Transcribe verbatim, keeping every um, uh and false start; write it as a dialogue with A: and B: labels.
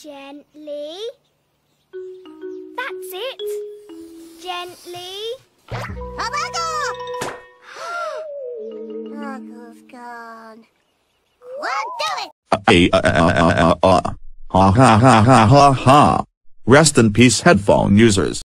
A: Gently. That's it. Gently.
B: Uncle's gone. What do it?
C: Uh, uh, uh, uh, uh, uh. Ha ha ha ha ha ha. Rest in peace, headphone users.